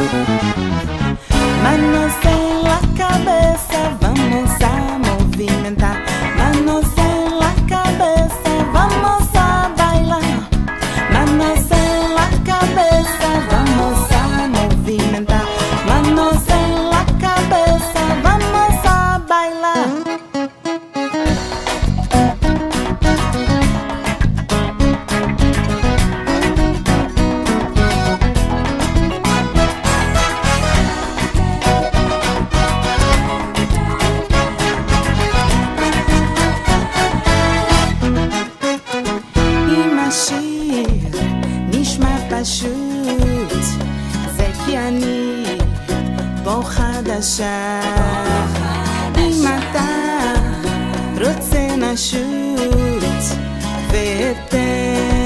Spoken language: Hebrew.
Manos en la cabeza, vamos a movimentar. Manos en la cabeza, vamos a bailar. Manos en la cabeza, vamos a movimentar. Manos en la cabeza, vamos a bailar. עם השיר נשמע פשוט, זה כי אני פה חדשה. אם אתה רוצה נשוט ואתן